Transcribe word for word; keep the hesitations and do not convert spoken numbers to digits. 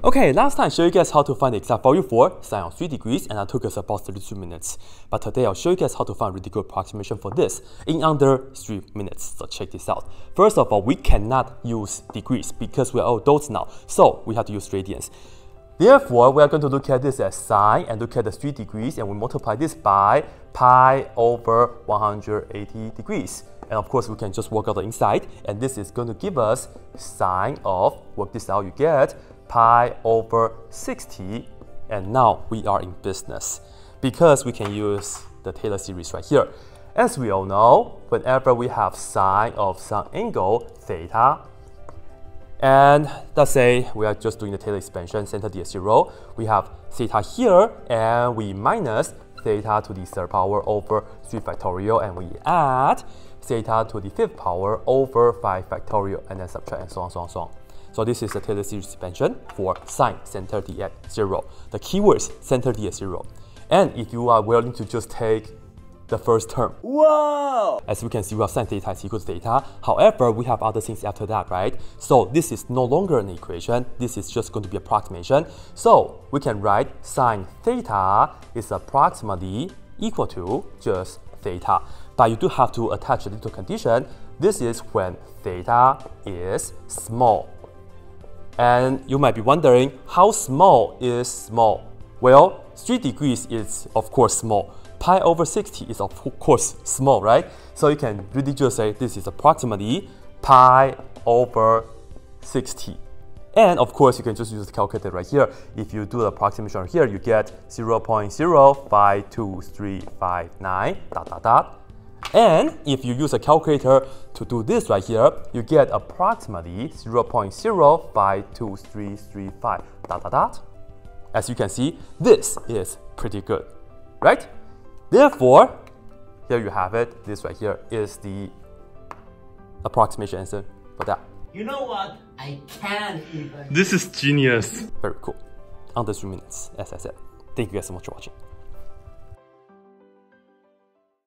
Okay, last time I showed you guys how to find the exact value for sine of three degrees, and that took us about thirty-two minutes. But today I'll show you guys how to find a really good approximation for this in under three minutes. So check this out. First of all, we cannot use degrees because we are adults now, so we have to use radians. Therefore, we are going to look at this as sine and look at the three degrees, and we multiply this by pi over one hundred eighty degrees. And of course, we can just work out the inside, and this is going to give us sine of, work this out, you get pi over sixty, and now we are in business because we can use the Taylor series right here. As we all know, whenever we have sine of some angle theta, and let's say we are just doing the Taylor expansion, center d at zero, we have theta here, and we minus theta to the third power over three factorial, and we add theta to the fifth power over five factorial, and then subtract, and so on, so on, so on. So this is the Taylor series expansion for sine center d at zero. The keyword is center d at zero. And if you are willing to just take the first term, whoa! As we can see, we have sine theta is equal to theta. However, we have other things after that, right? So this is no longer an equation. This is just going to be approximation. So we can write sine theta is approximately equal to just theta. But you do have to attach a little condition. This is when theta is small. And you might be wondering, how small is small? Well, three degrees is of course small. Pi over sixty is of course small, right? So you can really just say this is approximately pi over sixty. And of course, you can just use the calculator right here. If you do the approximation here, you get zero point zero five two three five nine dot dot dot. And if you use a calculator to do this right here, you get approximately zero point zero five two three three five dot dot dot. As you can see, this is pretty good, right? Therefore, here you have it. This right here is the approximation answer for that. You know what? I can't even. This is genius. Very cool. Under three minutes, as I said. Thank you guys so much for watching.